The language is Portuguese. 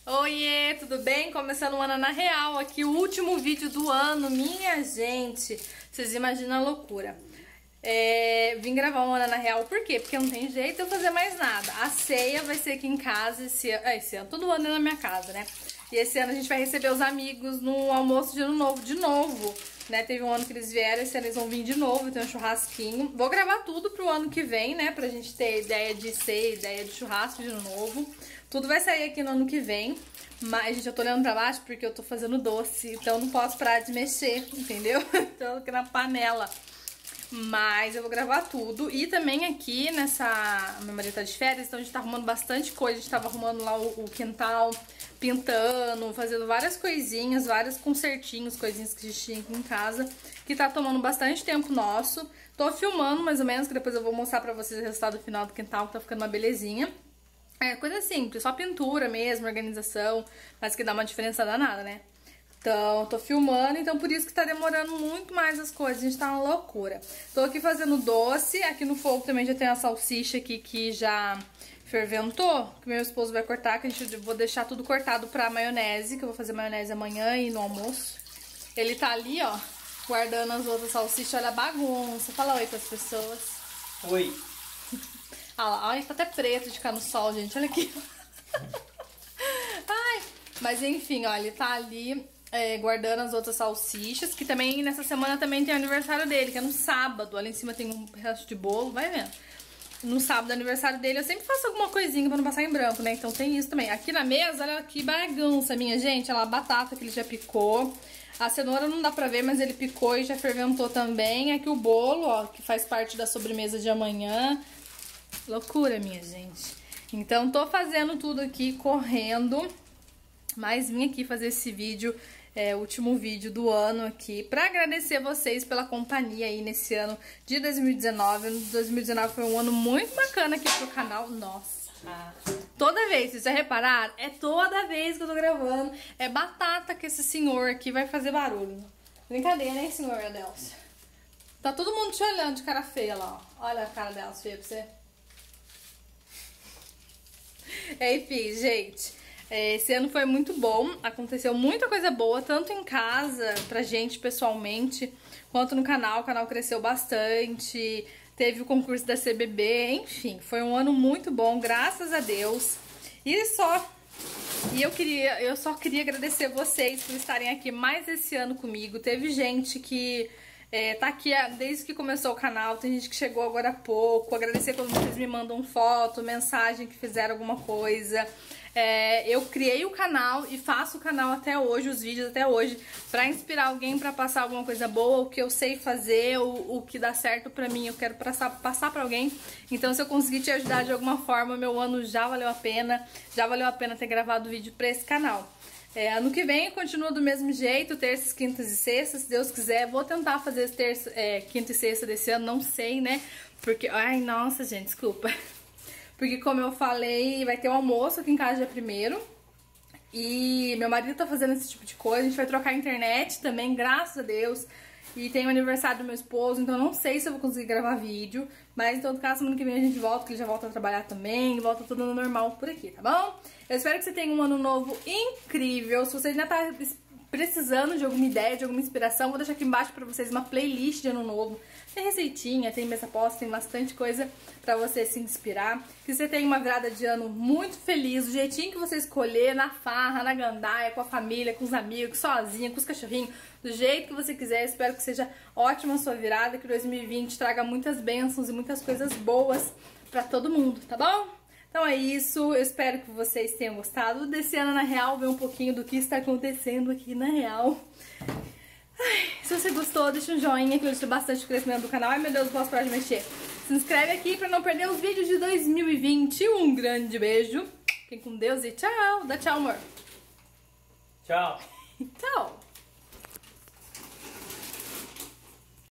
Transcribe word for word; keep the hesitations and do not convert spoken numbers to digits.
Oiê, tudo bem? Começando o Ana na Real, aqui o último vídeo do ano, minha gente. Vocês imaginam a loucura. É, vim gravar um Ana na Real, por quê? Porque não tem jeito de eu fazer mais nada. A ceia vai ser aqui em casa esse ano, é, esse ano, todo ano é na minha casa, né? E esse ano a gente vai receber os amigos no almoço de ano novo, de novo, né? Teve um ano que eles vieram, esse ano eles vão vir de novo, tem um churrasquinho. Vou gravar tudo pro ano que vem, né? Pra gente ter ideia de ceia, ideia de churrasco de ano novo. Tudo vai sair aqui no ano que vem. Mas, gente, eu tô olhando pra baixo porque eu tô fazendo doce, então eu não posso parar de mexer, entendeu? Então aqui na panela. Mas eu vou gravar tudo. E também aqui nessa... Meu marido tá de férias, então a gente tá arrumando bastante coisa. A gente tava arrumando lá o, o quintal, pintando, fazendo várias coisinhas, vários concertinhos, coisinhas que a gente tinha aqui em casa, que tá tomando bastante tempo nosso. Tô filmando mais ou menos, que depois eu vou mostrar pra vocês o resultado final do quintal, que tá ficando uma belezinha. É coisa simples, só pintura mesmo, organização, mas que dá uma diferença danada, né? Então, tô filmando, então por isso que tá demorando muito mais as coisas, a gente tá uma loucura. Tô aqui fazendo doce, aqui no fogo também já tem a salsicha aqui que já ferventou, que meu esposo vai cortar, que a gente vou deixar tudo cortado pra maionese, que eu vou fazer maionese amanhã e no almoço. Ele tá ali, ó, guardando as outras salsichas, olha a bagunça. Fala oi pras pessoas. Oi. Olha lá, olha, tá até preto de ficar no sol, gente, olha aqui. Ai, mas enfim, ó, ele tá ali é, guardando as outras salsichas, que também nessa semana também tem o aniversário dele, que é no sábado. Ali em cima tem um resto de bolo, vai vendo. No sábado, aniversário dele, eu sempre faço alguma coisinha pra não passar em branco, né? Então tem isso também. Aqui na mesa, olha que bagunça, minha gente. Olha lá, a batata que ele já picou. A cenoura não dá pra ver, mas ele picou e já ferventou também. Aqui o bolo, ó, que faz parte da sobremesa de amanhã. Loucura, minha gente. Então, tô fazendo tudo aqui, correndo. Mas vim aqui fazer esse vídeo, é, último vídeo do ano aqui, pra agradecer vocês pela companhia aí nesse ano de dois mil e dezenove. dois mil e dezenove foi um ano muito bacana aqui pro canal. Nossa, toda vez, vocês já repararam? É toda vez que eu tô gravando, é batata que esse senhor aqui vai fazer barulho. Brincadeira, hein, senhor Adelcio? Tá todo mundo te olhando de cara feia lá, ó. Olha a cara dela feia pra você. Enfim, gente, esse ano foi muito bom, aconteceu muita coisa boa, tanto em casa, pra gente pessoalmente, quanto no canal. O canal cresceu bastante, teve o concurso da C B B, enfim, foi um ano muito bom, graças a Deus. E só, e eu queria, eu só queria agradecer vocês por estarem aqui mais esse ano comigo. Teve gente que É, tá aqui desde que começou o canal, tem gente que chegou agora há pouco. Agradecer quando vocês me mandam foto, mensagem, que fizeram alguma coisa. É, eu criei o canal e faço o canal até hoje, os vídeos até hoje, pra inspirar alguém, pra passar alguma coisa boa, o que eu sei fazer, o, o que dá certo pra mim, eu quero passar, passar pra alguém. Então, se eu conseguir te ajudar de alguma forma, meu ano já valeu a pena, já valeu a pena ter gravado o vídeo pra esse canal. É, ano que vem continua do mesmo jeito, terças, quintas e sextas, se Deus quiser. Vou tentar fazer terça, é, quinta e sexta desse ano, não sei, né? Porque, ai, nossa, gente, desculpa. Porque, como eu falei, vai ter um almoço aqui em casa dia primeiro. E meu marido tá fazendo esse tipo de coisa, a gente vai trocar a internet também, graças a Deus. E tem o aniversário do meu esposo, então não sei se eu vou conseguir gravar vídeo. Mas em todo caso, semana que vem a gente volta, que ele já volta a trabalhar também. Volta tudo normal por aqui, tá bom? Eu espero que você tenha um ano novo incrível. Se você ainda tá precisando de alguma ideia, de alguma inspiração, vou deixar aqui embaixo pra vocês uma playlist de ano novo. Tem receitinha, tem mesa posta, tem bastante coisa pra você se inspirar. Que você tenha uma virada de ano muito feliz, do jeitinho que você escolher, na farra, na gandaia, com a família, com os amigos, sozinha, com os cachorrinhos, do jeito que você quiser. Espero que seja ótima a sua virada, que dois mil e vinte traga muitas bênçãos e muitas coisas boas pra todo mundo, tá bom? Então é isso, eu espero que vocês tenham gostado desse ano na Real, ver um pouquinho do que está acontecendo aqui na Real. Ai, se você gostou, deixa um joinha que ajuda bastante o crescimento do canal. Ai meu Deus, não posso parar de mexer. Se inscreve aqui pra não perder os vídeos de dois mil e vinte. Um grande beijo, fiquem com Deus e tchau. Dá tchau, amor. Tchau. Tchau.